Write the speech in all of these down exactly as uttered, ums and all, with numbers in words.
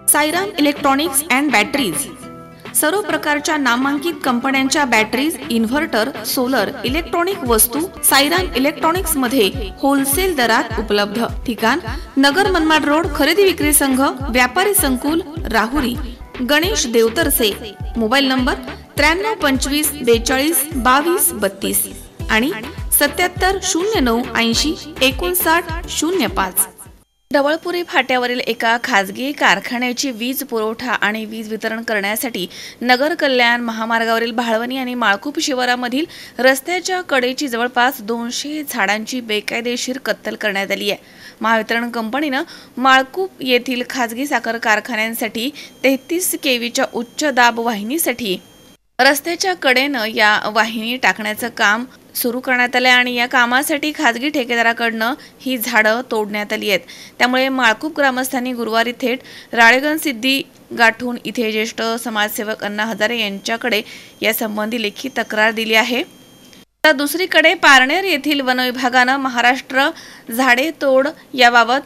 Sairam electronics and batteries सर्व प्रकारच्या नामांकित कंपन्यांच्या बॅटरीज, इन्व्हर्टर, सोलर, इलेक्ट्रॉनिक वस्तू साईराम इलेक्ट्रॉनिक्स मध्ये होलसेल दरात उपलब्ध। ठिकाण नगर मनमाड रोड, खरेदी विक्री संघ, व्यापारी संकुल, राहुरी। गणेश देवतरसे। मोबाईल नंबर त्र्याण्णव पंचवीस बेचाळीस बावीस बत्तीस आणि सत्याहत्तर शून्य नऊ ऐंशी एकोणसाठ शून्य पाच। ढवळपुरी फाट्यावरील एका खाजगी कारखान्याची वीज पुरवठा आणि वीज वितरण करण्यासाठी नगर कल्याण महामार्गावरील भाळवणी आणि माळकूप शिवारामधील रस्त्याच्या कडेची जवळपास दोनशे झाडांची बेकायदेशीर कत्तल करण्यात आली आहे। महावितरण कंपनीने माळकूप येथील खाजगी साखर कारखान्यांसाठी तेहतीस केव्हीच्या उच्च दाब वाहिनीसाठी रस्त्याच्या कडेने या वाहिनी टाकण्याचं काम सुरू करण्यात आले आणि या कामासाठी खाजगी ठेकेदाराकडून ही झाडं तोडण्यात आली आहेत। त्यामुळे माळकूप ग्रामस्थांनी गुरुवारी थेट राळेगण सिद्धी गाठून इथे ज्येष्ठ समाजसेवक अण्णा हजारे यांच्याकडे या संबंधी लेखी तक्रार दिली आहे। तर दुसरीकडे पारनेर येथील वन विभागाने महाराष्ट्र झाडे तोड याबाबत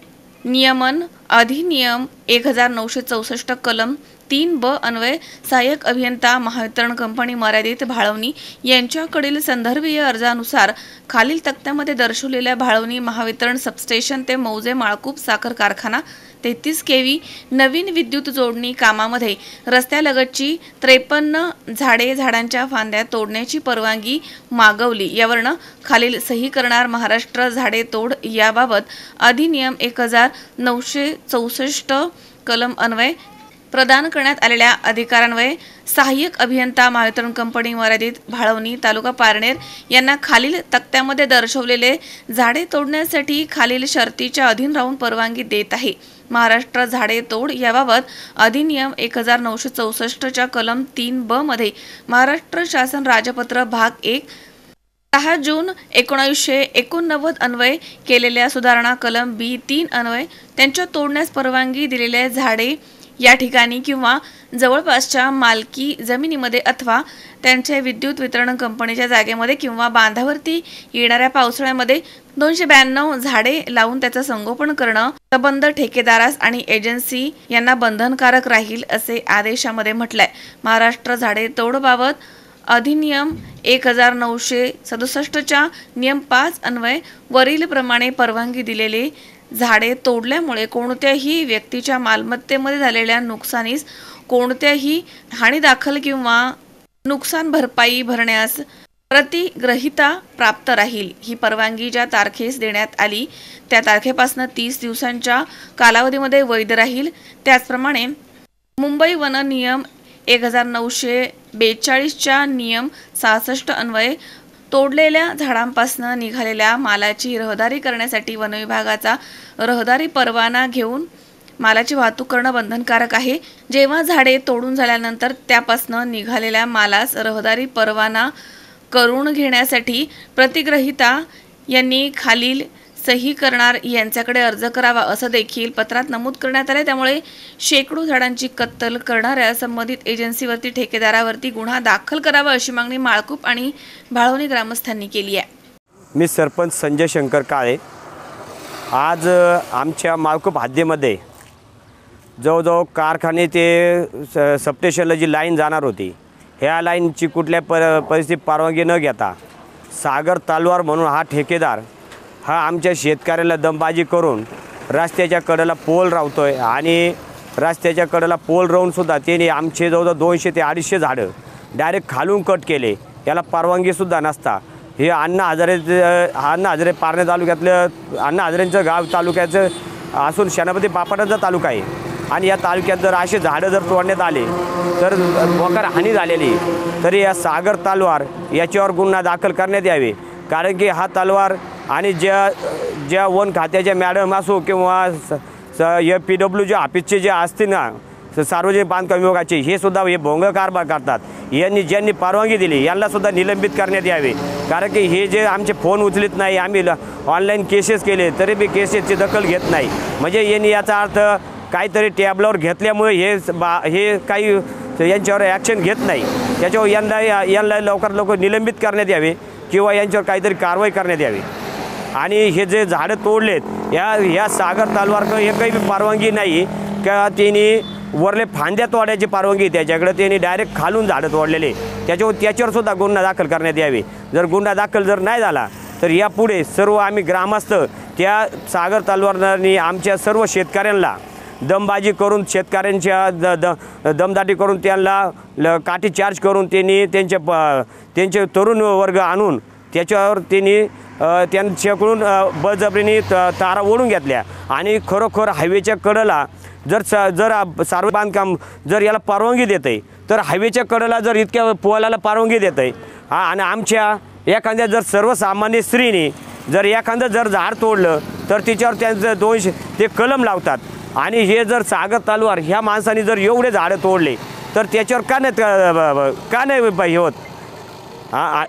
नियमन अधिनियम एक हजार नऊशे चौसष्ट कलम तीन ब अन्वय सहाय्यक अभियंता महावितरण कंपनी मर्यादित भाळवणी यांच्याकडील संदर्भीय अर्जानुसार खालील तक्त्यामध्ये दर्शवलेल्या भाळवणी महावितरण सबस्टेशन ते मौजे माळकूप साखर कारखाना तेहतीस केव्ही नवीन विद्युत जोडणी कामामध्ये रस्त्यालगतची त्रेपन्न झाडे झाडांच्या फांद्या तोडण्याची परवानगी मागवली। यावरून खालील सही करणार महाराष्ट्र झाडे तोड याबाबत अधिनियम एक हजार नऊशे चौसष्ट कलम अन्वय प्रदान करण्यात आलेल्या अधिकारान्वये सहाय्यक अभियंता महावितरण कंपनी मर्यादित भाळवणी तालुका पारनेर यांना खालील तक्त्यामध्ये दर्शवलेले झाडे तोडण्यासाठी खालील शर्तीच्या अधीन राहून परवानगी देत आहे। महाराष्ट्र झाडे तोड याबाबत अधिनियम एक हजार नऊशे चौसष्ट च्या कलम तीन ब मध्ये महाराष्ट्र शासन राजपत्र भाग एक दहा जून एकोणीसशे एकोणनव्वद अन्वय केलेल्या सुधारणा कलम बी तीन अन्वय त्यांच्या तोडण्यास परवानगी दिलेल्या झाडे या ठिकाणी किंवा जवळपासच्या मालकी जमिनीमध्ये अथवा त्यांच्या विद्युत वितरण कंपनीच्या जागेमध्ये किंवा बांधावरती येणाऱ्या पावसाळ्यामध्ये दोनशे ब्याण्णव झाडे लावून त्याचं संगोपन करणं संबंध ठेकेदारास आणि एजन्सी यांना बंधनकारक राहील असे आदेशामध्ये म्हटलंय। महाराष्ट्र झाडे तोडबाबत अधिनियम एक हजार नऊशे सदुसष्टच्या नियम पाच अन्वय वरील प्रमाणे परवानगी दिलेले झाडे तोडल्यामुळे कोणत्याही व्यक्तीच्या मालमत्तेमध्ये झालेल्या नुकसानीस कोणत्याही हानी दाखल किंवा नुकसान भरपाई भरण्यास प्रतिग्रहिता प्राप्त राहील। ही परवानगी ज्या तारखेस देण्यात आली त्या तारखेपासून तीस दिवसांच्या कालावधीमध्ये वैध राहील। त्याचप्रमाणे मुंबई वन नियम एक हजार नऊशे बेचाळीसच्या नियम सहासष्ट अन्वये तोडलेल्या झाडांपासून निघालेल्या मालाची रहदारी करण्यासाठी वन विभागाचा रहदारी परवाना घेऊन मालाची वाहतूक करणं बंधनकारक आहे। जेव्हा झाडे तोडून झाल्यानंतर त्यापासून निघालेल्या मालास रहदारी परवाना करून घेण्यासाठी प्रतिग्रहिता यांनी खालील सही करणार यांच्याकडे अर्ज करावा असं देखील पत्रात नमूद करण्यात आले। त्यामुळे शेकडो झाडांची कत्तल करणाऱ्या संबंधित एजन्सीवरती ठेकेदारावरती गुन्हा दाखल करावा अशी मागणी माळकूप आणि भाळवणी ग्रामस्थांनी केली आहे। मी सरपंच संजय शंकर काळे। आज आमच्या माळकूप हद्दीमध्ये जवळजवळ कारखाने ते सबस्टेशनला जी लाईन जाणार होती ह्या लाईनची कुठल्या पर परिस्थिती परवानगी न घेता सागर तलवार म्हणून हा ठेकेदार हा आमच्या शेतकऱ्याला दमबाजी करून रस्त्याच्या कडेला पोल रावतोय आणि रस्त्याच्या कडेला पोल राहूनसुद्धा त्याने आमचे जवळजवळ दोनशे ते अडीचशे झाडं डायरेक्ट खालून कट केले। याला परवानगीसुद्धा नसता हे अण्णा हजारे अण्णा हजारे पारनेर तालुक्यातलं अण्णा हजारेंचं गाव तालुक्याचं असून सेनापती बापाटाचा तालुका आहे आणि या तालुक्यात जर असे झाडं जर तोडण्यात आले तर मोकार हानी झालेली तरी या सागर तलवार याच्यावर गुन्हा दाखल करण्यात यावे। कारण की हा तलवार आणि ज्या ज्या वन खात्याच्या मॅडम असो किंवा ए पी डब्ल्यू जे ऑफिसचे जे असतील ना सार्वजनिक बांधकाम विभागाचे हे सुद्धा हे भोंग कारभार करतात। यांनी ज्यांनी परवानगी दिली यांना सुद्धा निलंबित करण्यात यावे। कारण की हे जे आमचे फोन उचलित नाही, आम्ही ऑनलाईन केसेस केले तरी बी केसेसची दखल घेत नाही, म्हणजे यांनी याचा अर्थ काहीतरी टॅबलावर घेतल्यामुळे हे बा हे काही यांच्यावर ॲक्शन घेत नाही। त्याच्यावर यंदा यांना लवकर लवकर निलंबित करण्यात यावे किंवा यांच्यावर काहीतरी कारवाई करण्यात यावी। आणि हे जे झाडं तोडलेत या या सागर तलवारकडे हे काही परवानगी नाही, का त्यांनी वरले फांद्या तोडायची परवानगी त्याच्याकडे, त्यांनी डायरेक्ट खालून झाडं तोडलेले, त्याच्यावर त्याच्यावर सुद्धा गुन्हा दाखल करण्यात यावे. जर गुन्हा दाखल जर नाही झाला तर यापुढे सर्व आम्ही ग्रामस्थ त्या सागर तलवारनी आमच्या सर्व शेतकऱ्यांना दमबाजी करून, शेतकऱ्यांच्या द द दमदाटी करून, त्यांना ल काठी चार्ज करून त्यांनी त्यांचे प त्यांचे तरुण वर्ग आणून त्याच्यावर त्यांनी त्यांच्याकडून बळजबरीने तारा ओढून घेतल्या. आणि खरोखर हायवेच्या कडेला जर स जर सार्वजनिक बांधकाम जर याला परवानगी देत आहे तर हायवेच्या कडेला जर इतक्या पोलाला परवानगी देत आहे. आणि आमच्या एखाद्या जर सर्वसामान्य स्त्रीने जर एखादं जर झाड तोडलं तर तिच्यावर त्यांचं दोष ते कलम लावतात. आणि हे जर सागर तलवार ह्या माणसाने जर एवढे झाडं तोडले तर त्याच्यावर का नाही का नाही होत. हां,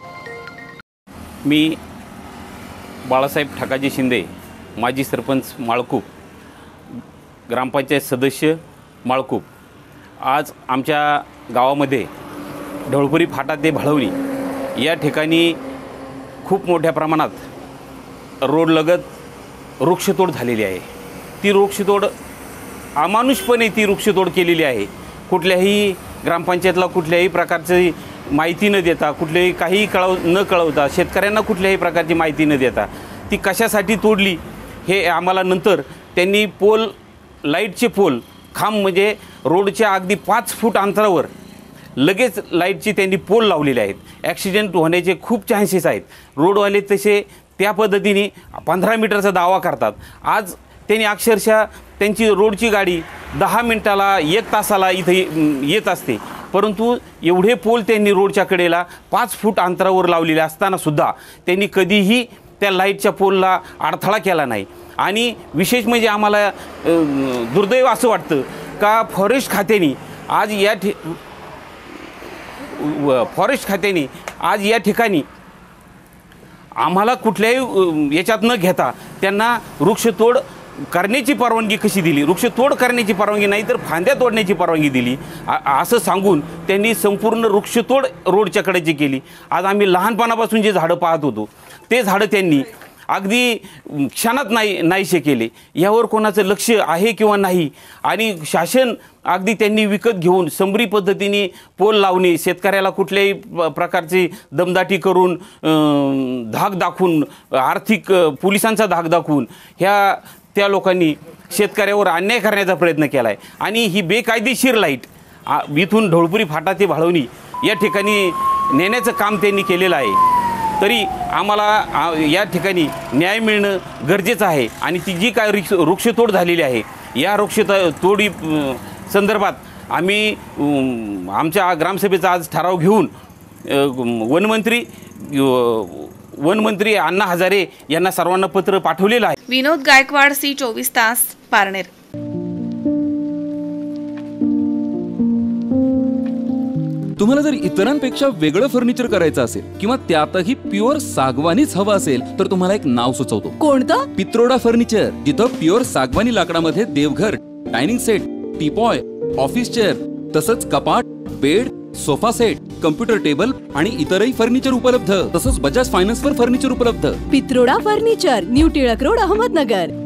मी बाळासाहेब ठकाजी शिंदे, माजी सरपंच माळकूप, ग्रामपंचायत सदस्य माळकूप. आज आमच्या गावामध्ये ढवळपुरी फाटा ते भाळवणी या ठिकाणी खूप मोठ्या प्रमाणात रोडलगत वृक्षतोड झालेली आहे. ती वृक्षतोड अमानुषपणे ती वृक्षतोड केलेली आहे. कुठल्याही ग्रामपंचायतला कुठल्याही प्रकारची माहिती न देता, कुठल्याही काही कळव न कळवता, शेतकऱ्यांना कुठल्याही प्रकारची माहिती न देता ती कशासाठी तोडली हे आम्हाला नंतर त्यांनी पोल, लाईटचे पोल, खांब म्हणजे रोडच्या अगदी पाच फूट अंतरावर लगेच लाईटची त्यांनी पोल लावलेले आहेत. ॲक्सिडेंट होण्याचे खूप चान्सेस आहेत. रोडवाले तसे त्या पद्धतीने पंधरा मीटरचा दावा करतात. आज त्यांनी अक्षरशः त्यांची रोडची गाडी दहा मिनटाला एक तासाला इथे येत असते, परंतु एवढे पोल त्यांनी रोडच्या कडेला पाच फूट अंतरावर लावलेले असतानासुद्धा त्यांनी कधीही त्या लाईटच्या पोलला अडथळा केला नाही. आणि विशेष म्हणजे आम्हाला दुर्दैव असं वाटतं का फॉरेस्ट खात्याने आज या ठि फॉरेस्ट खात्याने आज या ठिकाणी आम्हाला कुठल्याही याच्यात न घेता त्यांना वृक्षतोड करण्याची परवानगी कशी दिली. वृक्षतोड करण्याची परवानगी नाही तर फांद्या तोडण्याची परवानगी दिली असं सांगून त्यांनी संपूर्ण वृक्षतोड रोडच्या कडेची केली. आज आम्ही लहानपणापासून जे झाडं पाहत होतो ते झाडं त्यांनी अगदी क्षणात नाही नाहीसे केले. यावर कोणाचं लक्ष आहे किंवा नाही. आणि शासन अगदी त्यांनी विकत घेऊन समरी पद्धतीने पोल लावणे, शेतकऱ्याला कुठल्याही प्रकारची दमदाटी करून, धाक दाखवून, आर्थिक पोलिसांचा धाक दाखवून ह्या त्या लोकांनी शेतकऱ्यावर अन्याय करण्याचा प्रयत्न केला आहे. आणि ही बेकायदेशीर लाईट इथून ढवळपुरी फाटा ते भाळवणी या ठिकाणी नेण्याचं काम त्यांनी केलेलं आहे. तरी आम्हाला या ठिकाणी न्याय मिळणं गरजेचं आहे. आणि ती जी काय वृक्ष वृक्षतोड झालेली आहे या वृक्षतोडी संदर्भात आम्ही आमच्या ग्रामसभेचा आज ठराव घेऊन वनमंत्री वनमंत्री अण्णा हजारे यांना सर्वांना पत्र पाठवलेलं आहे. विनोद गायकवाड, सी चोवीस तास, पारनेर. तुम्हाला जर इतरांपेक्षा वेगळं फर्निचर करायचं असेल किंवा त्यातही प्युअर सागवानीच हवं असेल तर तुम्हाला एक नाव सुचवतो. कोणतं? पित्रोडा फर्निचर, जिथं प्युअर सागवानी लाकडामध्ये देवघर, dining set, teapoy, office chair, तसंच कपाट, bed, sofa set, computer table आणि इतरही फर्निचर उपलब्ध. तसंच बजाज फायनान्सवर फर्निचर उपलब्ध. Pitroda furniture, new Tilak road, Ahmednagar.